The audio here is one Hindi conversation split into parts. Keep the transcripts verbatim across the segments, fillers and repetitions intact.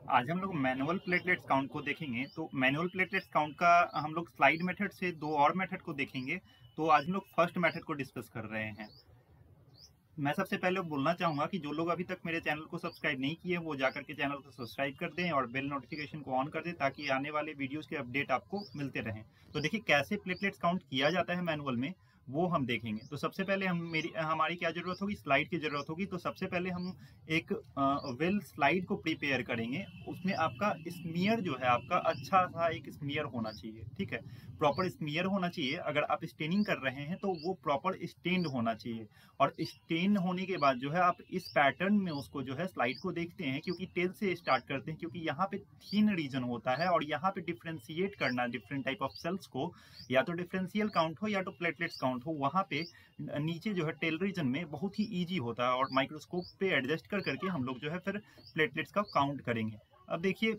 आज हम लोग मैनुअल प्लेटलेट्स काउंट को देखेंगे। तो मैनुअल प्लेटलेट्स काउंट का हम लोग स्लाइड मेथड से दो और मेथड को देखेंगे। तो आज हम लोग फर्स्ट मेथड को डिस्कस कर रहे हैं। मैं सबसे पहले बोलना चाहूंगा कि जो लोग अभी तक मेरे चैनल को सब्सक्राइब नहीं किए वो जाकर के चैनल को सब्सक्राइब कर दें और बेल नोटिफिकेशन को ऑन कर दें ताकि आने वाले वीडियोस के अपडेट आपको मिलते रहें। तो देखिए कैसे प्लेटलेट्स काउंट किया जाता है मैनुअल में, वो हम देखेंगे। तो सबसे पहले हम मेरी हमारी क्या जरूरत होगी, स्लाइड की जरूरत होगी। तो सबसे पहले हम एक वेल स्लाइड को प्रिपेयर करेंगे। उसमें आपका स्मीयर जो है आपका अच्छा सा एक स्मीयर होना चाहिए, ठीक है, प्रॉपर स्मीयर होना चाहिए। अगर आप स्टेनिंग कर रहे हैं तो वो प्रॉपर स्टेन्ड होना चाहिए। और स्टेन होने के बाद जो है आप इस पैटर्न में उसको जो है स्लाइड को देखते हैं, क्योंकि टेल से स्टार्ट करते हैं, क्योंकि यहाँ पे थीन रीजन होता है और यहाँ पे डिफ्रेंशिएट करना डिफरेंट टाइप ऑफ सेल्स को, या तो डिफरेंशियल काउंट हो या तो प्लेटलेट्स काउंट हो, वहाँ पे नीचे जो है टेल रीजन में बहुत ही ईजी होता है और माइक्रोस्कोप पे एडजस्ट कर करके हम लोग जो है फिर प्लेटलेट्स का काउंट करेंगे। अब देखिए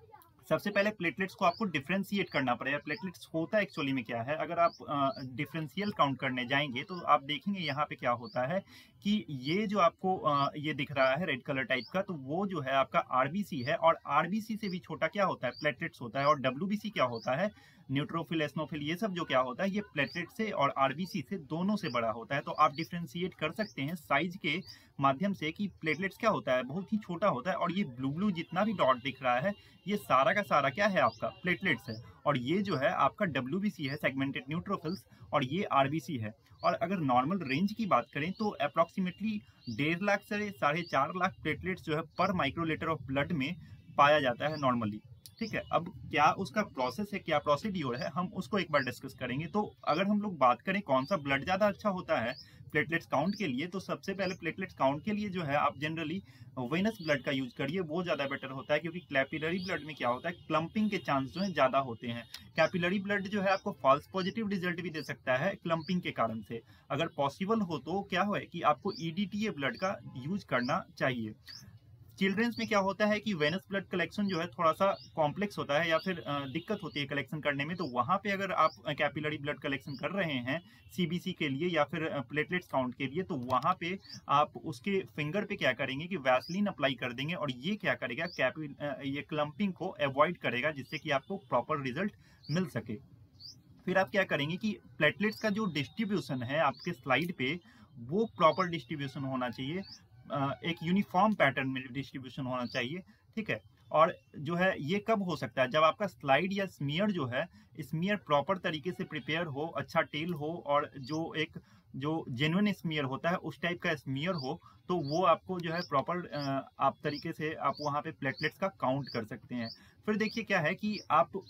सबसे पहले प्लेटलेट्स को आपको डिफरेंशिएट करना पड़ेगा। प्लेटलेट्स होता एक्चुअली में क्या है, अगर आप डिफरेंशियल काउंट करने जाएंगे तो आप देखेंगे यहाँ पे क्या होता है कि ये जो आपको आ, ये दिख रहा है रेड कलर टाइप का, तो वो जो है आपका आरबीसी है। और आरबीसी से भी छोटा क्या होता है, प्लेटलेट्स होता है। और डब्ल्यूबीसी क्या होता है, न्यूट्रोफिल, एस्नोफिल, ये सब जो क्या होता है, ये प्लेटलेट से और आरबीसी से दोनों से बड़ा होता है। तो आप डिफरेंशिएट कर सकते हैं साइज के माध्यम से कि प्लेटलेट्स क्या होता है, बहुत ही छोटा होता है। और ये ब्लू ब्लू जितना भी डॉट दिख रहा है, ये सारा का सारा क्या है, आपका प्लेटलेट्स है। और ये जो है आपका डब्ल्यूबीसी है, सेगमेंटेड न्यूट्रोफिल्स, और ये आरबीसी है। और अगर नॉर्मल रेंज की बात करें तो अप्रॉक्सीमेटली डेढ़ लाख से साढ़े चार लाख प्लेटलेट्स जो है पर माइक्रोलीटर ऑफ ब्लड में पाया जाता है नॉर्मली, ठीक है। अब क्या उसका प्रोसेस है, क्या प्रोसीड्यूर है, हम उसको एक बार डिस्कस करेंगे। तो अगर हम लोग बात करें कौन सा ब्लड ज़्यादा अच्छा होता है प्लेटलेट्स काउंट के लिए, तो सबसे पहले प्लेटलेट्स काउंट के लिए जो है आप जनरली वेनस ब्लड का यूज करिए, वो ज़्यादा बेटर होता है। क्योंकि कैपिलरी ब्लड में क्या होता है, क्लम्पिंग के चांस जो है ज़्यादा होते हैं। कैपिलरी ब्लड जो है आपको फॉल्स पॉजिटिव रिजल्ट भी दे सकता है क्लम्पिंग के कारण से। अगर पॉसिबल हो तो क्या हो कि आपको ईडीटीए ब्लड का यूज करना चाहिए। चिल्ड्रंस में क्या होता है कि वेनस ब्लड कलेक्शन जो है थोड़ा सा कॉम्प्लेक्स होता है या फिर दिक्कत होती है कलेक्शन करने में। तो वहाँ पे अगर आप कैपिलरी ब्लड कलेक्शन कर रहे हैं सीबीसी के लिए या फिर प्लेटलेट्स काउंट के लिए, तो वहाँ पे आप उसके फिंगर पे क्या करेंगे कि वैसलीन अप्लाई कर देंगे। और ये क्या करेगा, कैपिल ये क्लम्पिंग को अवॉइड करेगा, जिससे कि आपको प्रॉपर रिजल्ट मिल सके। फिर आप क्या करेंगे कि प्लेटलेट्स का जो डिस्ट्रीब्यूशन है आपके स्लाइड पे, वो प्रॉपर डिस्ट्रीब्यूशन होना चाहिए, एक यूनिफॉर्म पैटर्न में डिस्ट्रीब्यूशन होना चाहिए, ठीक है। और जो है ये कब हो सकता है, जब आपका स्लाइड या स्मीयर जो है, स्मीयर प्रॉपर तरीके से प्रिपेयर हो, अच्छा टेल हो, और जो एक जो जेन्युइन स्मीयर होता है उस टाइप का स्मीयर हो, तो वो आपको जो है प्रॉपर आप तरीके से आप वहाँ पे प्लेटलेट्स का काउंट कर सकते हैं। फिर देखिए क्या है कि आप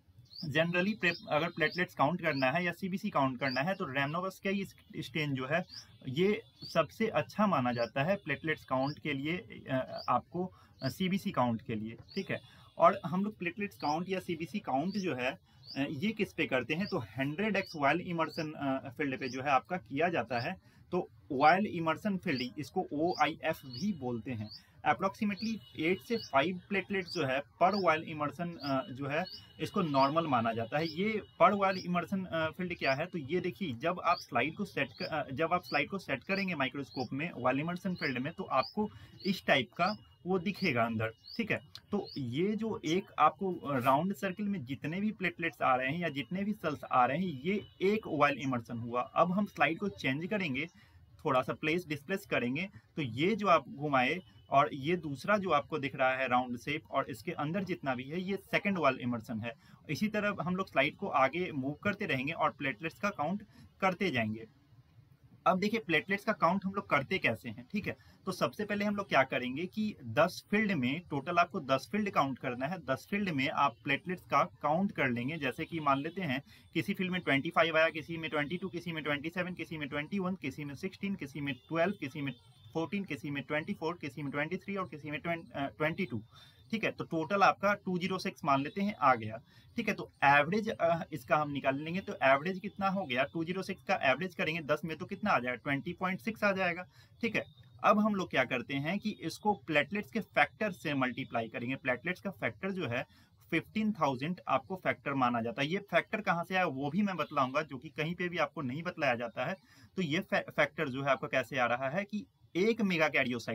जनरली अगर प्लेटलेट्स काउंट करना है या सीबीसी काउंट करना है, तो रैमनोवस का ही स्टेन जो है ये सबसे अच्छा माना जाता है प्लेटलेट्स काउंट के लिए, आपको सीबीसी काउंट के लिए, ठीक है। और हम लोग प्लेटलेट्स काउंट या सीबीसी काउंट जो है ये किस पे करते हैं, तो hundred x oil immersion field पे जो है आपका किया जाता है। तो वायल इमर्सन फील्ड, इसको ओ आई एफ भी बोलते हैं। अप्रोक्सीमेटली एट से फाइव प्लेटलेट्स जो है पर वायल इमर्सन जो है इसको नॉर्मल माना जाता है। ये पर वायल इमर्सन फील्ड क्या है, तो ये देखिए जब आप स्लाइड को सेट कर, जब आप स्लाइड को सेट करेंगे माइक्रोस्कोप में वायल इमर्सन फील्ड में, तो आपको इस टाइप का वो दिखेगा अंदर, ठीक है। तो ये जो एक आपको राउंड सर्किल में जितने भी प्लेटलेट्स आ रहे हैं या जितने भी सेल्स आ रहे हैं, ये एक वायल इमर्सन हुआ। अब हम स्लाइड को चेंज करेंगे, थोड़ा सा प्लेस डिस्प्लेस करेंगे, तो ये जो आप घुमाए और ये दूसरा जो आपको दिख रहा है राउंड शेप, और इसके अंदर जितना भी है ये सेकंड वाल इमर्सन है। इसी तरह हम लोग स्लाइड को आगे मूव करते रहेंगे और प्लेटलेट्स का काउंट करते जाएंगे। अब देखिए प्लेटलेट्स का काउंट हम लोग करते कैसे हैं, ठीक है। तो सबसे पहले हम लोग क्या करेंगे कि दस फील्ड में, टोटल आपको दस फील्ड काउंट करना है। दस फील्ड में आप प्लेटलेट्स का काउंट कर लेंगे। जैसे कि मान लेते हैं किसी फील्ड में पच्चीस आया, किसी में बाईस, किसी में सत्ताईस, किसी में इक्कीस, किसी में सोलह, किसी में बारह, किसी में चौदह, किसी में चौबीस, किसी में तेईस और किसी में बाईस, ठीक है। तो टोटल आपका दो सौ छह मान लेते हैं आ गया, ठीक है। तो एवरेज इसका हम निकाल लेंगे। तो एवरेज कितना हो गया, दो सौ छह का एवरेज करेंगे दस में तो कितना आ जाएगा, बीस पॉइंट छह आ जाएगा, ठीक है। अब हम लोग क्या करते हैं कि इसको प्लेटलेट्स के फैक्टर से मल्टीप्लाई करेंगे। प्लेटलेट्स का फैक्टर जो है पंद्रह हज़ार आपको फैक्टर माना जाता है। ये फैक्टर कहाँ से आया वो भी मैं बतलाऊंगा, जो कि कहीं पे भी आपको नहीं बतलाया जाता है। तो ये फैक्टर जो है आपका कैसे आ रहा है कि एक मेगा कैरियोसाइट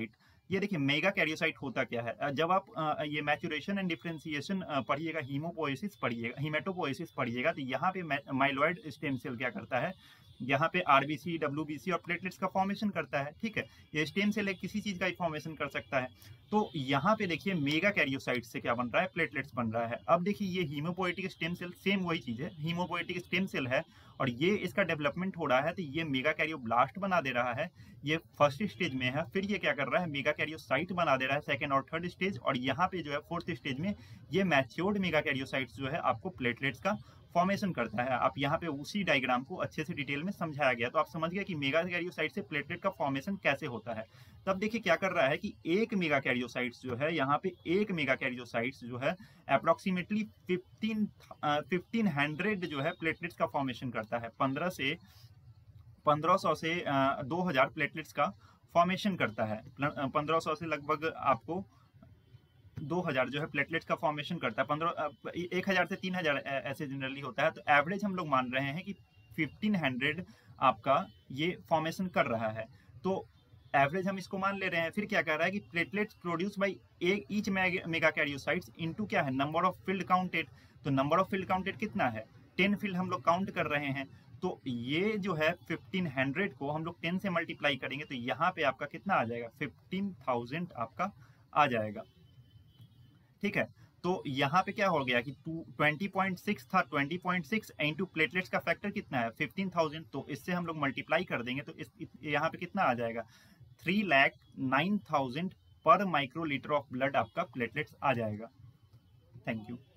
ये देखिए मेगा कैरियोसाइट होता क्या है। अ, जब आप अ, ये मैचुरेशन एंड डिफरेंशिएशन पढ़िएगा, हीमोपोएसिस पढ़िएगा, हीमेटोपोएसिस पढ़िएगा, तो यहाँ पे माइलॉइड स्टेम सेल क्या करता है, यहाँ पे आरबीसी, डब्ल्यूबीसी और प्लेटलेट्स का फॉर्मेशन करता है। ठीक है, ये स्टेम सेल है, किसी चीज का फॉर्मेशन कर सकता है। तो यहाँ पे देखिए मेगा कैरियोसाइट से क्या बन रहा है, प्लेटलेट्स बन रहा है। अब देखिए ये हीमोपोएटिक स्टेम सेल, सेम वही चीज है, हीमोपोएटिक स्टेम सेल है और ये इसका डेवलपमेंट हो रहा है, तो ये मेगा कैरियोब्लास्ट बना दे रहा है, ये फर्स्ट स्टेज में है। फिर ये क्या कर रहा है, मेगा कैरियोसाइट बना दे रहा है सेकंड और थर्ड स्टेज, और यहाँ पे जो है फोर्थ स्टेज में ये मैच्योर्ड मेगा कैरियोसाइट्स जो है आपको प्लेटलेट्स का फॉर्मेशन करता है। आप यहाँ पे उसी डायग्राम को अच्छे से डिटेल में समझाया गया, तो आप समझ गए कि मेगा कैरियोसाइट से प्लेटलेट का फॉर्मेशन कैसे होता है। तब देखिए क्या कर रहा है कि एक मेगा कैरियोसाइट्स जो है, यहाँ पे एक मेगा कैरियोसाइट्स जो है अप्रोक्सीमेटली फिफ्टीन फिफ्टीन हंड्रेड जो है प्लेटलेट्स का फॉर्मेशन करता है। पंद्रह से पंद्रह सौ से दो हजार प्लेटलेट्स का फॉर्मेशन करता है। पंद्रह सौ से लगभग आपको दो हजार जो है प्लेटलेट्स का फॉर्मेशन करता है। पंद्रह एक हजार से तीन हजार ऐसे जनरली होता है, तो एवरेज हम लोग मान रहे हैं कि फिफ्टीन हंड्रेड आपका ये फॉर्मेशन कर रहा है, तो एवरेज हम इसको मान ले रहे हैं। फिर क्या कर रहा है कि प्लेटलेट्स प्रोड्यूस बाई एक ईच मेगा कैरियोसाइट्स इनटू क्या है, नंबर ऑफ फील्ड काउंटेड। तो नंबर ऑफ फील्ड काउंटेड कितना है, टेन फील्ड हम लोग काउंट कर रहे हैं, तो ये जो है फिफ्टीन हंड्रेड को हम लोग टेन से मल्टीप्लाई करेंगे, तो यहाँ पे आपका कितना आ जाएगा, फिफ्टीन थाउजेंड आपका आ जाएगा। ठीक है, तो यहाँ पे क्या हो गया कि ट्वेंटी पॉइंट सिक्स था, twenty point six into platelets का फैक्टर कितना है, फिफ्टीन थाउजेंड, तो इससे हम लोग मल्टीप्लाई कर देंगे, तो इस यहाँ पे कितना आ जाएगा, three lakh nine thousand per microlitre of blood आपका प्लेटलेट्स आ जाएगा। Thank you.